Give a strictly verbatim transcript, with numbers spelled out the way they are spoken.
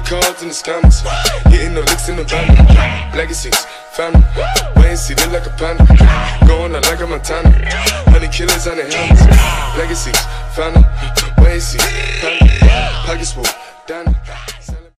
cards in the scammers. Hitting no licks in the van. Legacies, family. Wait and see, look like a panda. Going out like a Montana. Honey killers on their hands. Legacies, family. Wait and see, family. Pockets full, Danny.